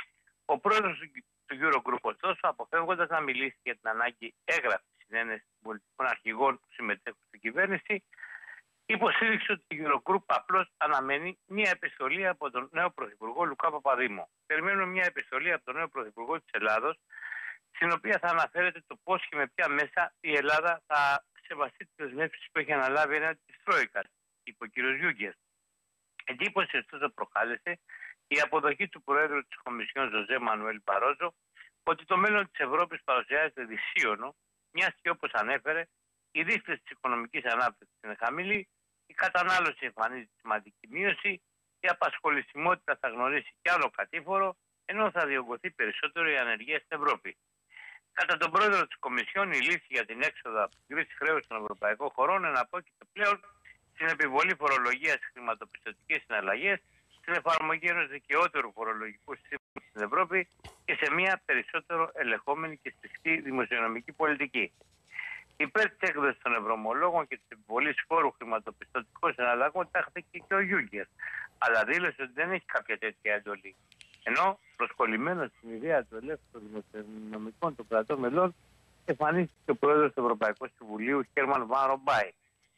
Ο πρόεδρος του Eurogroup, ωστόσο, αποφεύγοντας να μιλήσει για την ανάγκη έγγραφη συνένεση των πολιτικών αρχηγών που συμμετέχουν στην κυβέρνηση, υποστήριξε ότι το Eurogroup απλώς αναμένει μια επιστολή από τον νέο Πρωθυπουργό Λουκά Παπαδήμο. Περιμένουμε μια επιστολή από τον νέο Πρωθυπουργό της Ελλάδος, στην οποία θα αναφέρεται το πώς και με ποια μέσα η Ελλάδα θα σεβαστεί τις δεσμεύσεις που έχει αναλάβει έναντι της Τρόικας, είπε ο κ. Juncker. Εντύπωση ωστόσο προκάλεσε η αποδοχή του Προέδρου της Κομισιόν, Ζωζέ Μανουέλ Μπαρόζο, ότι το μέλλον της Ευρώπης παρουσιάζεται δυσίωνο, μιας και όπως ανέφερε, οι δείκτες της οικονομικής ανάπτυξης είναι χαμηλοί, η κατανάλωση εμφανίζει σημαντική μείωση, η απασχολησιμότητα θα γνωρίσει κι άλλο κατήφορο, ενώ θα διωγγωθεί περισσότερο η ανεργία στην Ευρώπη. Κατά τον πρόεδρο της Κομισιόν, η λύση για την έξοδο από την κρίση χρέους των ευρωπαϊκών χωρών εναπόκειται πλέον στην επιβολή φορολογίας στις χρηματοπιστωτικές συναλλαγές, στην εφαρμογή ενός δικαιότερου φορολογικού συστήματος στην Ευρώπη και σε μια περισσότερο ελεγχόμενη και σφιχτή δημοσιονομική πολιτική. Υπέρ της έκδοσης των ευρωομολόγων και της επιβολής φόρου χρηματοπιστωτικών συναλλαγών τάχθηκε και ο Juncker, αλλά δήλωσε ότι δεν έχει κάποια τέτοια εντολή. Ενώ προσκολλημένος στην ιδέα του ελέγχου των δημοσιονομικών των κρατών μελών, εμφανίστηκε ο πρόεδρος του Ευρωπαϊκού Συμβουλίου, Χέρμαν Βαν Ρομπάι.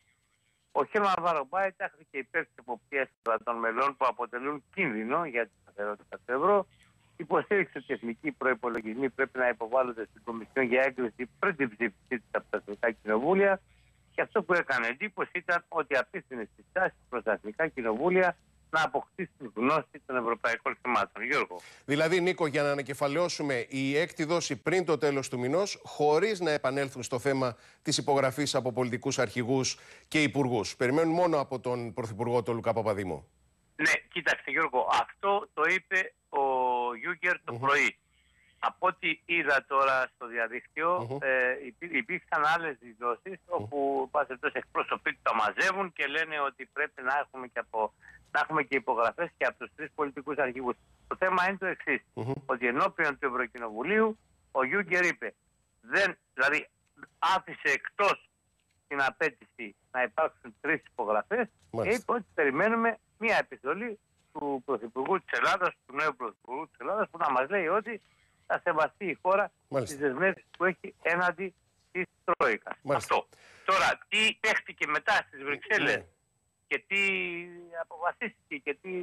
Ο Χέρμαν Βαν Ρομπάι τάχθηκε υπέρ της εποπτείας των κρατών μελών που αποτελούν κίνδυνο για τη σταθερότητα του ευρώ. Υποστήριξε ότι οι εθνικοί προϋπολογισμοί πρέπει να υποβάλλονται στην Κομισιόν για έγκριση πριν την ψήφισή της από τα εθνικά κοινοβούλια. Και αυτό που έκανε εντύπωση ήταν ότι απίθυνε στις τάσεις προς τα εθνικά κοινοβούλια να αποκτήσουν γνώση των ευρωπαϊκών θεμάτων. Γιώργο. Δηλαδή, Νίκο, για να ανακεφαλαιώσουμε, η έκτη δόση πριν το τέλος του μηνός, χωρίς να επανέλθουν στο θέμα της υπογραφής από πολιτικούς αρχηγούς και υπουργούς. Περιμένουν μόνο από τον Πρωθυπουργό, τον Λουκά Παπαδήμο. Ναι, κοίταξε, Γιώργο, αυτό το είπε ο Juncker το πρωί. Από ό,τι είδα τώρα στο διαδίκτυο, υπήρξαν άλλες δηλώσεις όπου εκπρόσωποι του τα μαζεύουν και λένε ότι πρέπει να έχουμε και υπογραφές και από τους τρεις πολιτικούς αρχηγούς. Το θέμα είναι το εξής, ότι ενώπιον του Ευρωκοινοβουλίου ο Juncker είπε, δηλαδή άφησε εκτός την απέτηση να υπάρξουν τρεις υπογραφές και είπε ότι περιμένουμε μια επιστολή του Πρωθυπουργού της Ελλάδας, του νέου Πρωθυπουργού της Ελλάδας, που να μας λέει ότι θα σεβαστεί η χώρα τις δεσμεύσεις που έχει έναντι της Τρόικας. Αυτό. Τώρα, τι παίχτηκε μετά στις Βρυξέλλες και τι αποφασίστηκε και τι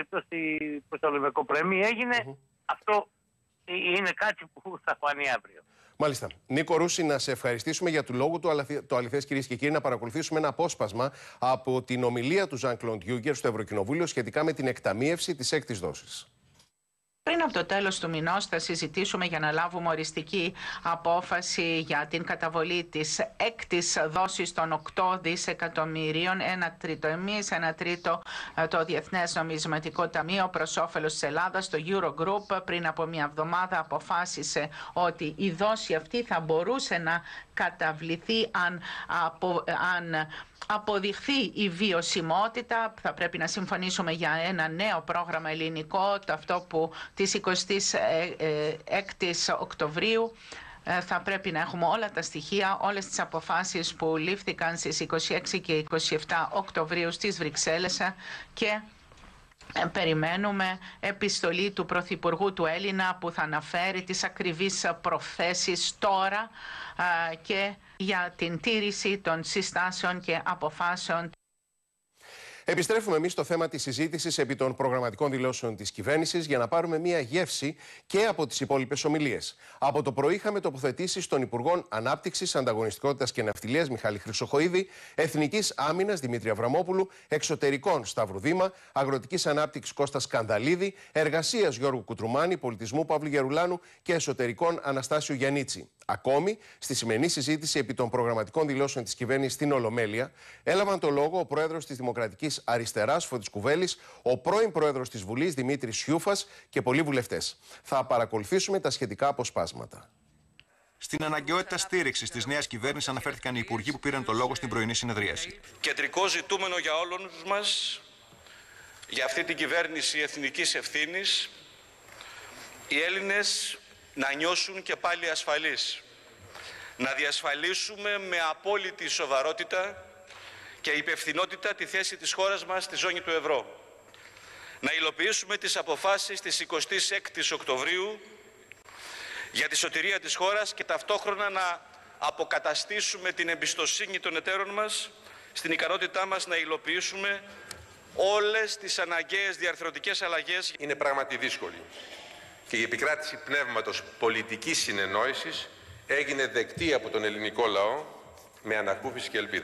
προς το Λεμεκοπρεμή έγινε, αυτό είναι κάτι που θα φανεί αύριο. Μάλιστα. Νίκο Ρούση, να σε ευχαριστήσουμε για του λόγου το αληθές, κυρίες και κύριοι, να παρακολουθήσουμε ένα απόσπασμα από την ομιλία του Jean-Claude Juncker στο Ευρωκοινοβούλιο σχετικά με την εκταμείευση της έκτης δόσης. Πριν από το τέλος του μηνός θα συζητήσουμε για να λάβουμε οριστική απόφαση για την καταβολή της έκτης δόσης των 8 δισεκατομμυρίων, 1 τρίτο εμείς, 1 τρίτο το Διεθνές Νομισματικό Ταμείο προς όφελος της Ελλάδας. Το Eurogroup πριν από μια εβδομάδα αποφάσισε ότι η δόση αυτή θα μπορούσε να καταβληθεί αν αποδειχθεί η βιωσιμότητα. Θα πρέπει να συμφωνήσουμε για ένα νέο πρόγραμμα ελληνικό, αυτό που της 26ης Οκτωβρίου. Θα πρέπει να έχουμε όλα τα στοιχεία, όλες τις αποφάσεις που λήφθηκαν στις 26 και 27 Οκτωβρίου στις Βρυξέλλες και περιμένουμε επιστολή του Πρωθυπουργού του Έλληνα που θα αναφέρει τις ακριβείς προθέσεις τώρα και για την τήρηση των συστάσεων και αποφάσεων. Επιστρέφουμε εμείς στο θέμα της συζήτησης επί των προγραμματικών δηλώσεων της κυβέρνησης για να πάρουμε μια γεύση και από τις υπόλοιπες ομιλίες. Από το πρωί είχαμε τοποθετήσεις των Υπουργών Ανάπτυξης, Ανταγωνιστικότητας και Ναυτιλίας Μιχάλη Χρυσοχοΐδη, Εθνικής Άμυνας Δημήτρη Αβραμόπουλου, Εξωτερικών Σταύρου Δήμα, Αγροτικής Ανάπτυξης Κώστα Σκανδαλίδη, Εργασίας Γιώργου Κουτρουμάνη, Πολιτισμού Παύλου Γερουλάνου και Εσωτερικών Αναστάσιου Γιαννίτση. Ακόμη, στη σημερινή συζήτηση επί των προγραμματικών δηλώσεων της κυβέρνησης στην Ολομέλεια, έλαβαν το λόγο ο πρόεδρος της Δημοκρατικής Αριστεράς Φώτης Κουβέλης, ο πρώην πρόεδρος της Βουλής Δημήτρης Σιούφας και πολλοί βουλευτές. Θα παρακολουθήσουμε τα σχετικά αποσπάσματα. Στην αναγκαιότητα στήριξης της νέας κυβέρνησης αναφέρθηκαν οι υπουργοί που πήραν το λόγο στην πρωινή συνεδρίαση. Κεντρικό ζητούμενο για όλους μας, για αυτή την κυβέρνηση εθνικής ευθύνης, οι Έλληνες να νιώσουν και πάλι ασφαλείς. Να διασφαλίσουμε με απόλυτη σοβαρότητα και υπευθυνότητα τη θέση της χώρας μας στη ζώνη του ευρώ. Να υλοποιήσουμε τις αποφάσεις της 26ης Οκτωβρίου για τη σωτηρία της χώρας και ταυτόχρονα να αποκαταστήσουμε την εμπιστοσύνη των εταίρων μας στην ικανότητά μας να υλοποιήσουμε όλες τις αναγκαίες διαρθρωτικές αλλαγές. Είναι πράγματι δύσκολη και η επικράτηση πνεύματος πολιτικής συνεννόησης έγινε δεκτή από τον ελληνικό λαό με ανακούφιση και ελπίδα.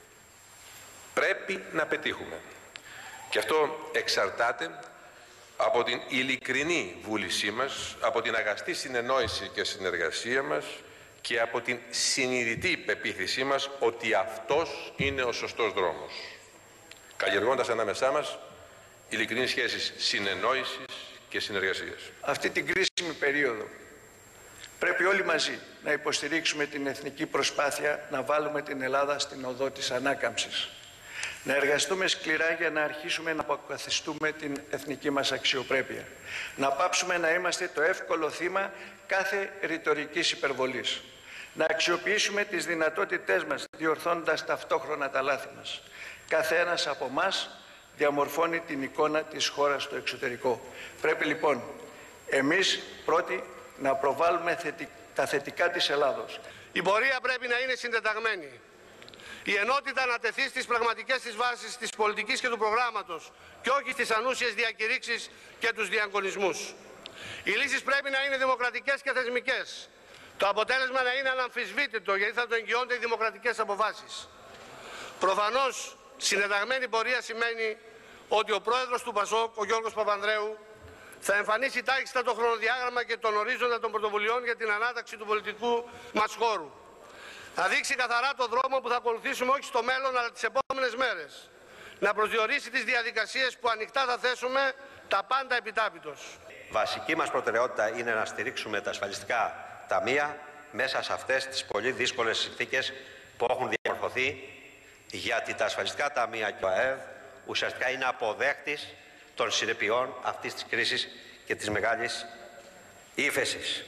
Πρέπει να πετύχουμε. Και αυτό εξαρτάται από την ειλικρινή βούλησή μας, από την αγαστή συνεννόηση και συνεργασία μας και από την συνειδητή πεποίθησή μας ότι αυτός είναι ο σωστός δρόμος. Καλλιεργώντας ανάμεσά μας ειλικρινείς σχέσεις συνεννόησης και συνεργασίας. Αυτή την κρίσιμη περίοδο πρέπει όλοι μαζί να υποστηρίξουμε την εθνική προσπάθεια να βάλουμε την Ελλάδα στην οδό της ανάκαμψης. Να εργαστούμε σκληρά για να αρχίσουμε να αποκαθιστούμε την εθνική μας αξιοπρέπεια. Να πάψουμε να είμαστε το εύκολο θύμα κάθε ρητορικής υπερβολής. Να αξιοποιήσουμε τις δυνατότητές μας διορθώνοντας ταυτόχρονα τα λάθη μας. Κάθε ένας από εμάς διαμορφώνει την εικόνα της χώρας στο εξωτερικό. Πρέπει λοιπόν εμείς πρώτοι να προβάλλουμε τα θετικά της Ελλάδος. Η πορεία πρέπει να είναι συντεταγμένη. Η ενότητα να τεθεί στις πραγματικές της βάσεις της πολιτικής και του προγράμματος και όχι στις ανούσιες διακηρύξεις και τους διαγωνισμούς. Οι λύσεις πρέπει να είναι δημοκρατικές και θεσμικές. Το αποτέλεσμα να είναι αναμφισβήτητο γιατί θα το εγγυώνται οι δημοκρατικές αποφάσεις. Προφανώς, συνεταγμένη πορεία σημαίνει ότι ο πρόεδρος του ΠΑΣΟΚ, ο Γιώργος Παπανδρέου, θα εμφανίσει τάχιστα το χρονοδιάγραμμα και τον ορίζοντα των πρωτοβουλειών για την ανάταξη του πολιτικού μας χώρου. Θα δείξει καθαρά το δρόμο που θα ακολουθήσουμε όχι στο μέλλον αλλά τις επόμενες μέρες. Να προσδιορίσει τις διαδικασίες που ανοιχτά θα θέσουμε τα πάντα επιτάπητος. Βασική μας προτεραιότητα είναι να στηρίξουμε τα ασφαλιστικά ταμεία μέσα σε αυτές τις πολύ δύσκολες συνθήκες που έχουν διαμορφωθεί, γιατί τα ασφαλιστικά ταμεία και ο ΑΕΔ ουσιαστικά είναι αποδέκτης των συνεπειών αυτής της κρίσης και της μεγάλης ύφεσης.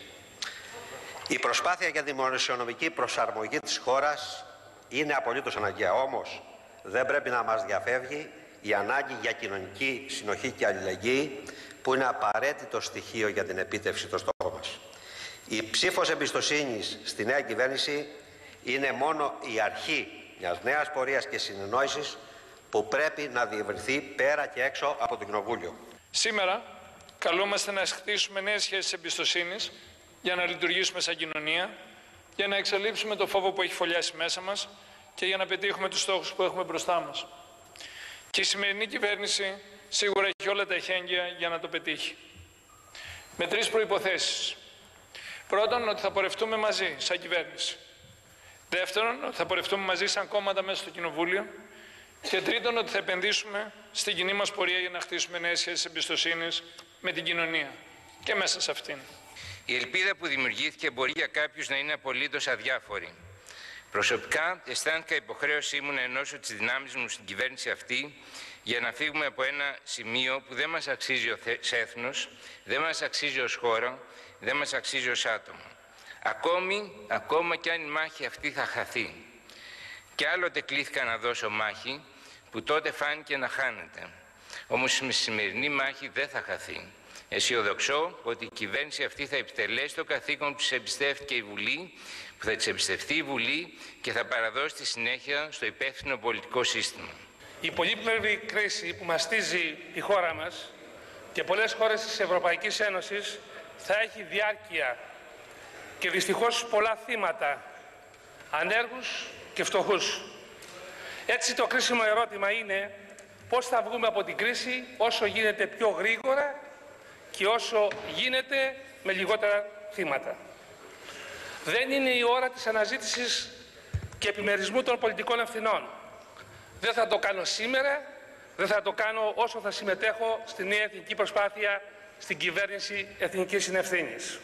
Η προσπάθεια για δημοσιονομική προσαρμογή της χώρας είναι απολύτως αναγκαία. Όμως δεν πρέπει να μας διαφεύγει η ανάγκη για κοινωνική συνοχή και αλληλεγγύη που είναι απαραίτητο στοιχείο για την επίτευξη των στόχων μας. Η ψήφος εμπιστοσύνης στη νέα κυβέρνηση είναι μόνο η αρχή μιας νέας πορείας και συνεννόησης που πρέπει να διευρυνθεί πέρα και έξω από το Κοινοβούλιο. Σήμερα καλούμαστε να χτίσουμε νέες σχέσεις εμπιστοσύνης για να λειτουργήσουμε σαν κοινωνία, για να εξαλείψουμε το φόβο που έχει φωλιάσει μέσα μας και για να πετύχουμε τους στόχους που έχουμε μπροστά μας. Και η σημερινή κυβέρνηση σίγουρα έχει όλα τα εχέγγυα για να το πετύχει. με 3 προϋποθέσεις. Πρώτον, ότι θα πορευτούμε μαζί σαν κυβέρνηση. Δεύτερον, ότι θα πορευτούμε μαζί σαν κόμματα μέσα στο Κοινοβούλιο. Και τρίτον, ότι θα επενδύσουμε στην κοινή μας πορεία για να χτίσουμε νέες σχέσεις εμπιστοσύνης με την κοινωνία και μέσα σε αυτήν. Η ελπίδα που δημιουργήθηκε μπορεί για κάποιους να είναι απολύτως αδιάφορη. Προσωπικά αισθάνθηκα υποχρέωσή μου να ενώσω τις δυνάμεις μου στην κυβέρνηση αυτή για να φύγουμε από ένα σημείο που δεν μας αξίζει ως έθνος, δεν μας αξίζει ως χώρα, δεν μας αξίζει ως άτομο. Ακόμα κι αν η μάχη αυτή θα χαθεί. Και άλλοτε κλήθηκα να δώσω μάχη που τότε φάνηκε να χάνεται. Όμως η σημερινή μάχη δεν θα χαθεί. Αισιοδοξώ ότι η κυβέρνηση αυτή θα επιτελέσει το καθήκον που της εμπιστεύτηκε η Βουλή, που θα της εμπιστευτεί η Βουλή και θα παραδώσει τη συνέχεια στο υπεύθυνο πολιτικό σύστημα. Η πολύπλευρη κρίση που μαστίζει τη χώρα μας και πολλές χώρες της Ευρωπαϊκής Ένωσης θα έχει διάρκεια και δυστυχώς πολλά θύματα, ανέργους και φτωχούς. Έτσι το κρίσιμο ερώτημα είναι πώς θα βγούμε από την κρίση όσο γίνεται πιο γρήγορα και όσο γίνεται με λιγότερα θύματα. Δεν είναι η ώρα της αναζήτησης και επιμερισμού των πολιτικών ευθυνών. Δεν θα το κάνω σήμερα, δεν θα το κάνω όσο θα συμμετέχω στη νέα εθνική προσπάθεια στην κυβέρνηση εθνικής συνευθύνης.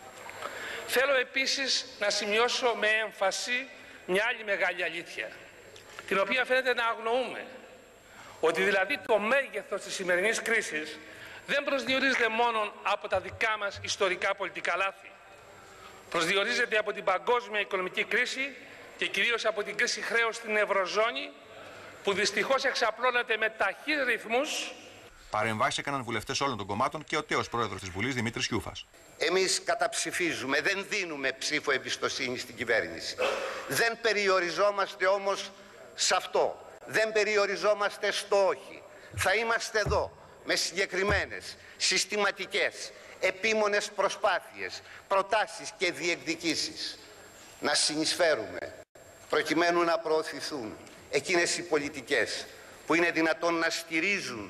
Θέλω επίσης να σημειώσω με έμφαση μια άλλη μεγάλη αλήθεια, την οποία φαίνεται να αγνοούμε, ότι δηλαδή το μέγεθος της σημερινής κρίσης δεν προσδιορίζεται μόνο από τα δικά μας ιστορικά πολιτικά λάθη. Προσδιορίζεται από την παγκόσμια οικονομική κρίση και κυρίως από την κρίση χρέους στην Ευρωζώνη, που δυστυχώς εξαπλώνεται με ταχύς ρυθμούς. Παρεμβάσεις έκαναν βουλευτές όλων των κομμάτων και ο τέος πρόεδρος της Βουλής, Δημήτρης Κιούφας. Εμείς καταψηφίζουμε, δεν δίνουμε ψήφο εμπιστοσύνη στην κυβέρνηση. Δεν περιοριζόμαστε όμως σε αυτό. Δεν περιοριζόμαστε στο όχι. Θα είμαστε εδώ με συγκεκριμένες, συστηματικές, επίμονες προσπάθειες, προτάσεις και διεκδικήσεις να συνεισφέρουμε προκειμένου να προωθηθούν εκείνες οι πολιτικές που είναι δυνατόν να στηρίζουν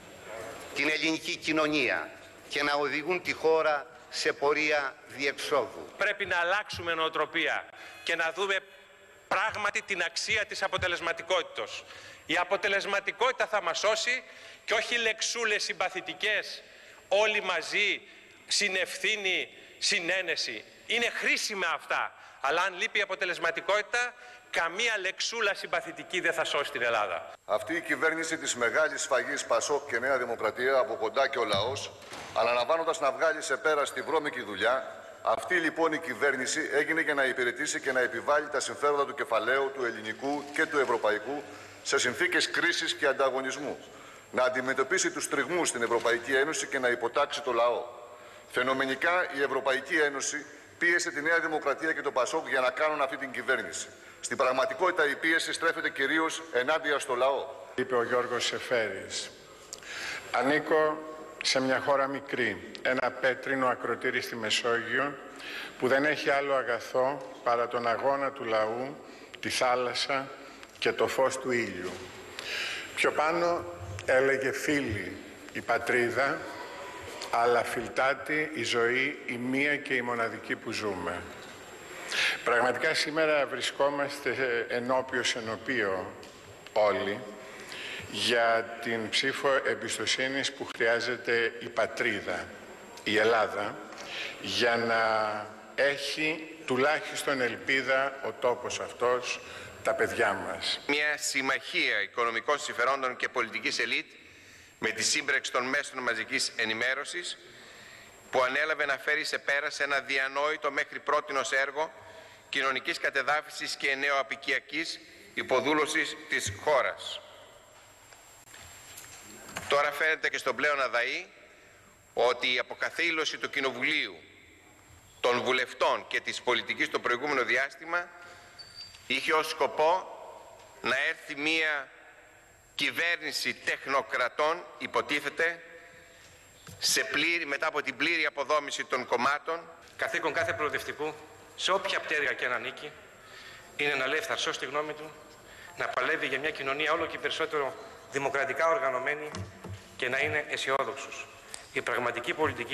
την ελληνική κοινωνία και να οδηγούν τη χώρα σε πορεία διεξόδου. Πρέπει να αλλάξουμε νοοτροπία και να δούμε πράγματι την αξία της αποτελεσματικότητας. Η αποτελεσματικότητα θα μας σώσει και όχι λεξούλες συμπαθητικές, όλοι μαζί, συνευθύνη, συνένεση. Είναι χρήσιμα αυτά, αλλά αν λείπει η αποτελεσματικότητα, καμία λεξούλα συμπαθητική δεν θα σώσει την Ελλάδα. Αυτή η κυβέρνηση της μεγάλης σφαγής Πασόκ και Νέα Δημοκρατία, από κοντά και ο λαός, αναλαμβάνοντας να βγάλει σε πέρα στη βρώμικη δουλειά, αυτή λοιπόν η κυβέρνηση έγινε για να υπηρετήσει και να επιβάλλει τα συμφέροντα του κεφαλαίου, του ελληνικού και του ευρωπαϊκού σε συνθήκες κρίσης και ανταγωνισμού. Να αντιμετωπίσει τους τριγμούς στην Ευρωπαϊκή Ένωση και να υποτάξει το λαό. Φαινομενικά η Ευρωπαϊκή Ένωση πίεσε τη Νέα Δημοκρατία και το Πασόκ για να κάνουν αυτή την κυβέρνηση. Στην πραγματικότητα η πίεση στρέφεται κυρίως ενάντια στο λαό. Είπε ο Γιώργος Σεφέρης. Ανήκω σε μια χώρα μικρή, ένα πέτρινο ακροτήρι στη Μεσόγειο, που δεν έχει άλλο αγαθό παρά τον αγώνα του λαού, τη θάλασσα και το φως του ήλιου. Πιο πάνω έλεγε φίλη η πατρίδα, αλλά φιλτάτη η ζωή, η μία και η μοναδική που ζούμε. Πραγματικά σήμερα βρισκόμαστε ενώπιο όλοι για την ψήφο εμπιστοσύνης που χρειάζεται η πατρίδα, η Ελλάδα, για να έχει τουλάχιστον ελπίδα ο τόπος αυτός, τα παιδιά μας. Μια συμμαχία οικονομικών συμφερόντων και πολιτικής ελίτ με τη σύμπραξη των μέσων μαζικής ενημέρωσης που ανέλαβε να φέρει σε πέρα σε ένα διανόητο μέχρι πρότινος έργο κοινωνικής κατεδάφισης και νεοαπικιακής υποδούλωσης της χώρας. Τώρα φαίνεται και στον πλέον αδαή ότι η αποκαθήλωση του Κοινοβουλίου, των βουλευτών και της πολιτικής το προηγούμενο διάστημα είχε ως σκοπό να έρθει μία κυβέρνηση τεχνοκρατών, υποτίθεται, μετά από την πλήρη αποδόμηση των κομμάτων. Καθήκον κάθε προοδευτικού, σε όποια πτέρυγα και αν ανήκει, είναι να λέει ευθαρσό στη γνώμη του, να παλεύει για μια κοινωνία όλο και περισσότερο δημοκρατικά οργανωμένη και να είναι αισιόδοξος. Η πραγματική πολιτική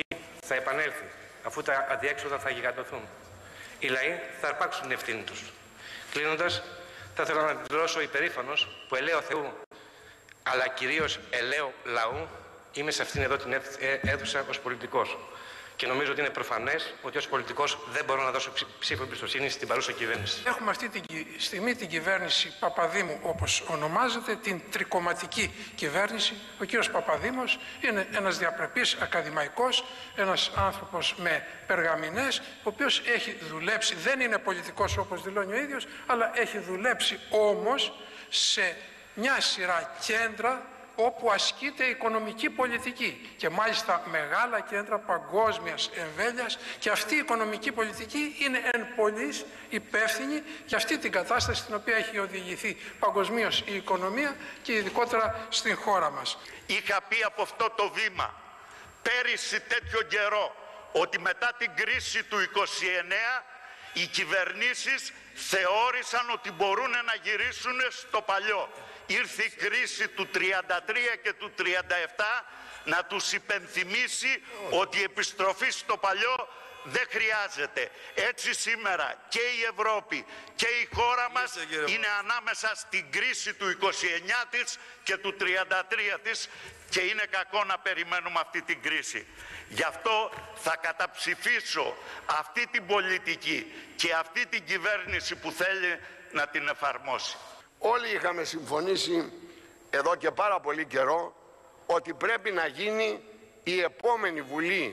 θα επανέλθει, αφού τα αδιέξοδα θα γιγαντωθούν. Οι λαοί θα αρπάξουν την ευθύνη τους. Κλείνοντας, θα ήθελα να δηλώσω υπερήφανος που ελέω Θεού, αλλά κυρίως ελέω λαού, είμαι σε αυτήν εδώ την αίθουσα ως πολιτικός. Και νομίζω ότι είναι προφανές ότι ως πολιτικός δεν μπορώ να δώσω ψήφο εμπιστοσύνης στην παρούσα κυβέρνηση. Έχουμε αυτή τη στιγμή την κυβέρνηση Παπαδήμου, όπως ονομάζεται, την τρικομματική κυβέρνηση. Ο κύριος Παπαδήμος είναι ένας διαπρεπής ακαδημαϊκός, ένας άνθρωπος με περγαμηνές, ο οποίος έχει δουλέψει, δεν είναι πολιτικός όπως δηλώνει ο ίδιος, αλλά έχει δουλέψει όμως σε μια σειρά κέντρα όπου ασκείται οικονομική πολιτική και μάλιστα μεγάλα κέντρα παγκόσμιας εμβέλειας, και αυτή η οικονομική πολιτική είναι εν πολλοίς υπεύθυνη για αυτή την κατάσταση στην οποία έχει οδηγηθεί παγκοσμίως η οικονομία και ειδικότερα στην χώρα μας. Είχα πει από αυτό το βήμα πέρυσι τέτοιο καιρό ότι μετά την κρίση του 29 οι κυβερνήσεις θεώρησαν ότι μπορούν να γυρίσουν στο παλιό. Ήρθε η κρίση του 33 και του 37 να τους υπενθυμίσει ότι η επιστροφή στο παλιό δεν χρειάζεται. Έτσι σήμερα και η Ευρώπη και η χώρα μας είναι ανάμεσα στην κρίση του 29 της και του 33 της και είναι κακό να περιμένουμε αυτή την κρίση. Γι' αυτό θα καταψηφίσω αυτή την πολιτική και αυτή την κυβέρνηση που θέλει να την εφαρμόσει. Όλοι είχαμε συμφωνήσει εδώ και πάρα πολύ καιρό ότι πρέπει να γίνει η επόμενη Βουλή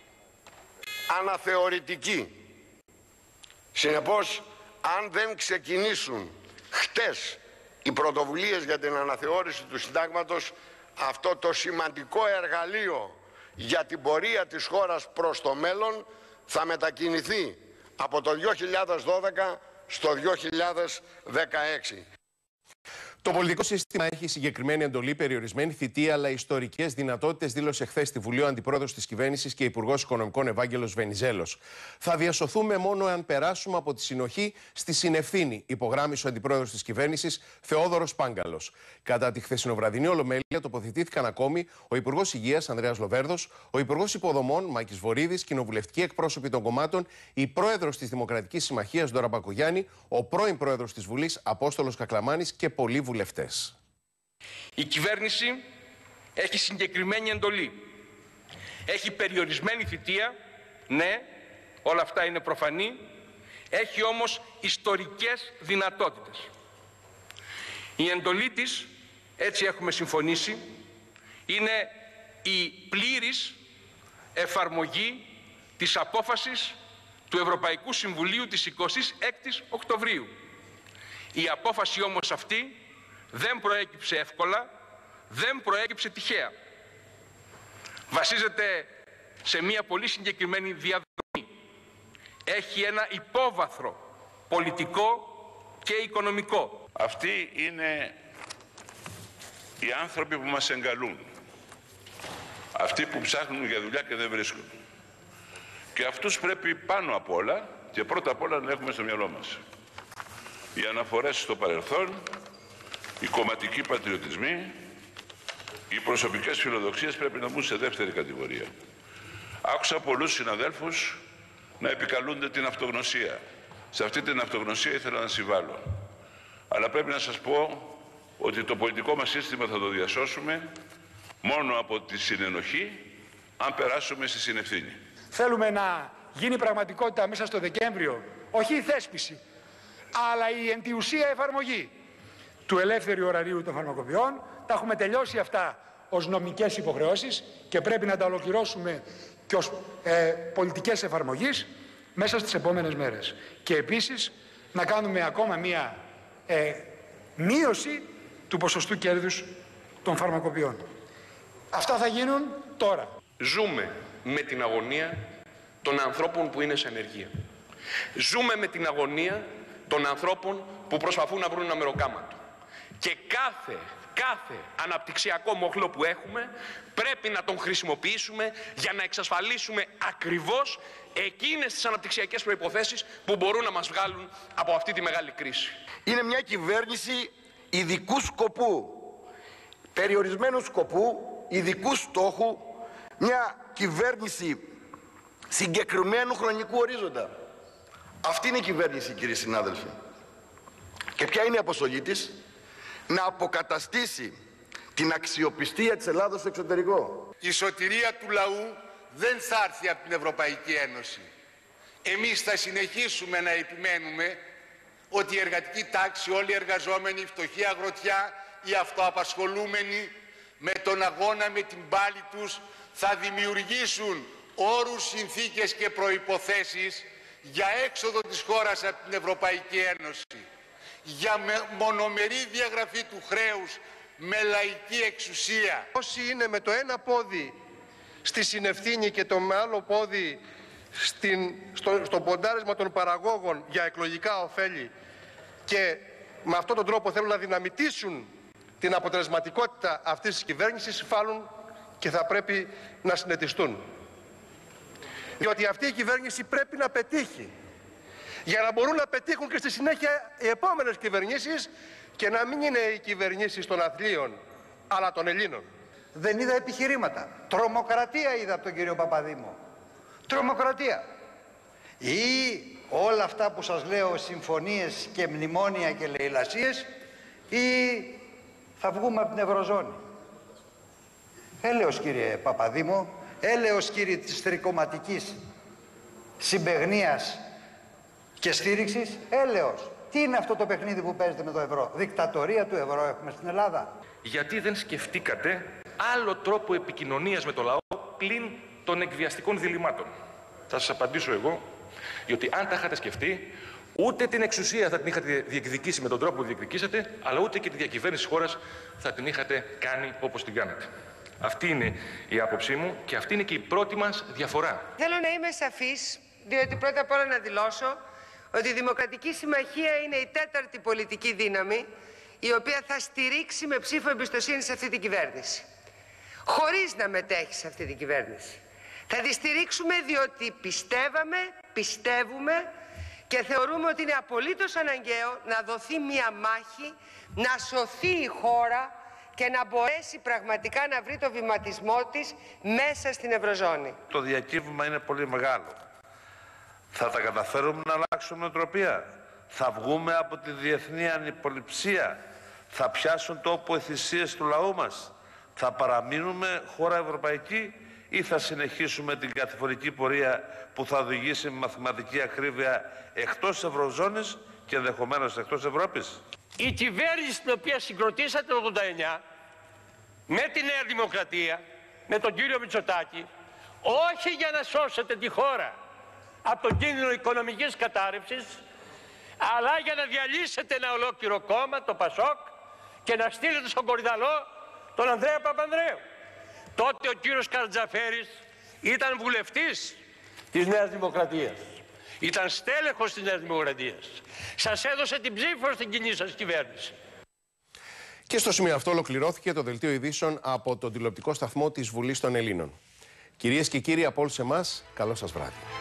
αναθεωρητική. Συνεπώς, αν δεν ξεκινήσουν χτες οι πρωτοβουλίες για την αναθεώρηση του συντάγματος, αυτό το σημαντικό εργαλείο για την πορεία της χώρας προς το μέλλον θα μετακινηθεί από το 2012 στο 2016. Το πολιτικό σύστημα έχει συγκεκριμένη εντολή, περιορισμένη θητεία, αλλά ιστορικές δυνατότητες, δήλωσε χθες στη Βουλή ο αντιπρόεδρος της κυβέρνησης και υπουργός Οικονομικών Ευάγγελος Βενιζέλος. Θα διασωθούμε μόνο εάν περάσουμε από τη συνοχή στη συνευθύνη, υπογράμμισε ο αντιπρόεδρος της κυβέρνησης Θεόδωρος Πάγκαλος. Κατά τη χθεσινοβραδινή ολομέλεια τοποθετήθηκαν ακόμη ο υπουργός Υγείας Ανδρέας Λοβέρδος, ο υπουργός Υποδομών Μάκης Βορίδης, κοινοβουλευτικοί εκπρόσωποι των κομμάτων, η πρόεδρος της Δημοκρατικής Συμμαχίας Ντόρα Μπακογιάννη, ο πρώην πρόεδρος της Βουλής Απόστολος Κακλαμάνης και πολλοί βουλευτές. Η κυβέρνηση έχει συγκεκριμένη εντολή. Έχει περιορισμένη θητεία, ναι, όλα αυτά είναι προφανή. Έχει όμως ιστορικές δυνατότητες. Η εντολή της, έτσι έχουμε συμφωνήσει, είναι η πλήρης εφαρμογή της απόφασης του Ευρωπαϊκού Συμβουλίου της 26ης Οκτωβρίου. Η απόφαση όμως αυτή δεν προέκυψε εύκολα, δεν προέκυψε τυχαία. Βασίζεται σε μια πολύ συγκεκριμένη διαδρομή. Έχει ένα υπόβαθρο πολιτικό και οικονομικό. Αυτοί είναι οι άνθρωποι που μας εγκαλούν. Αυτοί που ψάχνουν για δουλειά και δεν βρίσκουν. Και αυτούς πρέπει πάνω απ' όλα και πρώτα απ' όλα να έχουμε στο μυαλό μας. Οι αναφορές στο παρελθόν, οι κομματικοί πατριωτισμοί, οι προσωπικές φιλοδοξίες πρέπει να μπουν σε δεύτερη κατηγορία. Άκουσα πολλούς συναδέλφους να επικαλούνται την αυτογνωσία. Σε αυτή την αυτογνωσία ήθελα να συμβάλλω. Αλλά πρέπει να σας πω ότι το πολιτικό μας σύστημα θα το διασώσουμε μόνο από τη συνενοχή, αν περάσουμε στη συνευθύνη. Θέλουμε να γίνει πραγματικότητα μέσα στο Δεκέμβριο, όχι η θέσπιση, αλλά η εν τη ουσία εφαρμογή του ελεύθερου ωραρίου των φαρμακοποιών. Τα έχουμε τελειώσει αυτά ως νομικές υποχρεώσεις και πρέπει να τα ολοκληρώσουμε και ως πολιτικές εφαρμογής μέσα στις επόμενες μέρες. Και επίσης να κάνουμε ακόμα μία μείωση του ποσοστού κέρδους των φαρμακοποιών. Αυτά θα γίνουν τώρα. Ζούμε με την αγωνία των ανθρώπων που είναι σε ανεργία. Ζούμε με την αγωνία των ανθρώπων που προσπαθούν να βρουν ένα μεροκάματο. Και κάθε αναπτυξιακό μοχλό που έχουμε πρέπει να τον χρησιμοποιήσουμε για να εξασφαλίσουμε ακριβώς εκείνες τις αναπτυξιακές προϋποθέσεις που μπορούν να μας βγάλουν από αυτή τη μεγάλη κρίση. Είναι μια κυβέρνηση ειδικού σκοπού, περιορισμένου σκοπού, ειδικού στόχου, μια κυβέρνηση συγκεκριμένου χρονικού ορίζοντα. Αυτή είναι η κυβέρνηση, κύριοι συνάδελφοι. Και ποια είναι η αποστολή της? Να αποκαταστήσει την αξιοπιστία της Ελλάδος στο εξωτερικό. Η σωτηρία του λαού δεν θα έρθει από την Ευρωπαϊκή Ένωση. Εμείς θα συνεχίσουμε να επιμένουμε ότι η εργατική τάξη, όλοι οι εργαζόμενοι, η φτωχή αγροτιά, οι αυτοαπασχολούμενοι, με τον αγώνα, με την πάλη τους, θα δημιουργήσουν όρους, συνθήκες και προϋποθέσεις για έξοδο της χώρας από την Ευρωπαϊκή Ένωση, για μονομερή διαγραφή του χρέους με λαϊκή εξουσία. Όσοι είναι με το ένα πόδι στη συνευθύνη και το με άλλο πόδι στο ποντάρισμα των παραγόγων για εκλογικά ωφέλη και με αυτόν τον τρόπο θέλουν να δυναμητήσουν την αποτελεσματικότητα αυτής της κυβέρνησης, φάλουν και θα πρέπει να συνετιστούν. Διότι αυτή η κυβέρνηση πρέπει να πετύχει για να μπορούν να πετύχουν και στη συνέχεια οι επόμενες κυβερνήσεις και να μην είναι οι κυβερνήσεις των αθλίων αλλά των Ελλήνων. Δεν είδα επιχειρήματα. Τρομοκρατία είδα από τον κύριο Παπαδήμο. Τρομοκρατία. Ή όλα αυτά που σας λέω, συμφωνίες και μνημόνια και λαιλασίες, ή θα βγούμε από την Ευρωζώνη. Έλεος κύριε Παπαδήμο, έλεος κύριε της τρικομματικής συμπαιγνίας και στήριξης, έλεος. Τι είναι αυτό το παιχνίδι που παίζετε με το ευρώ? Δικτατορία του ευρώ έχουμε στην Ελλάδα. Γιατί δεν σκεφτήκατε άλλο τρόπο επικοινωνίας με το λαό πλην των εκβιαστικών διλημάτων? Θα σας απαντήσω εγώ, διότι αν τα είχατε σκεφτεί, ούτε την εξουσία θα την είχατε διεκδικήσει με τον τρόπο που διεκδικήσατε, αλλά ούτε και τη διακυβέρνηση της χώρας θα την είχατε κάνει όπως την κάνατε. Αυτή είναι η άποψή μου και αυτή είναι και η πρώτη μας διαφορά. Θέλω να είμαι σαφής, διότι πρώτα απ' όλα να δηλώσω ότι η Δημοκρατική Συμμαχία είναι η τέταρτη πολιτική δύναμη η οποία θα στηρίξει με ψήφο εμπιστοσύνη σε αυτή την κυβέρνηση. Χωρίς να μετέχει σε αυτή την κυβέρνηση. Θα τη στηρίξουμε διότι πιστεύουμε και θεωρούμε ότι είναι απολύτως αναγκαίο να δοθεί μία μάχη, να σωθεί η χώρα και να μπορέσει πραγματικά να βρει το βηματισμό της μέσα στην Ευρωζώνη. Το διακύβημα είναι πολύ μεγάλο. Θα τα καταφέρουμε να αλλάξουμε νοοτροπία? Θα βγούμε από τη διεθνή ανυποληψία? Θα πιάσουν τόπο οι θυσίες του λαού μας? Θα παραμείνουμε χώρα ευρωπαϊκή ή θα συνεχίσουμε την κατηφορική πορεία που θα οδηγήσει με μαθηματική ακρίβεια εκτός Ευρωζώνης και ενδεχομένως εκτός Ευρώπης? Η κυβέρνηση την οποία συγκροτήσατε το 89 με τη Νέα Δημοκρατία, με τον κύριο Μητσοτάκη, όχι για να σώσετε τη χώρα από τον κίνδυνο οικονομικής κατάρρευσης, αλλά για να διαλύσετε ένα ολόκληρο κόμμα, το Πασόκ, και να στείλετε στον Κορυδαλό τον Ανδρέα Παπανδρέου. Τότε ο κύριος Καρτζαφέρης ήταν βουλευτής της Νέας Δημοκρατίας. Ήταν στέλεχος της Νέας Δημοκρατίας. Σας έδωσε την ψήφο στην κοινή σας κυβέρνηση. Και στο σημείο αυτό ολοκληρώθηκε το δελτίο ειδήσεων από τον τηλεοπτικό σταθμό της Βουλής των Ελλήνων. Κυρίες και κύριοι, από όλους εμάς, καλό σας βράδυ.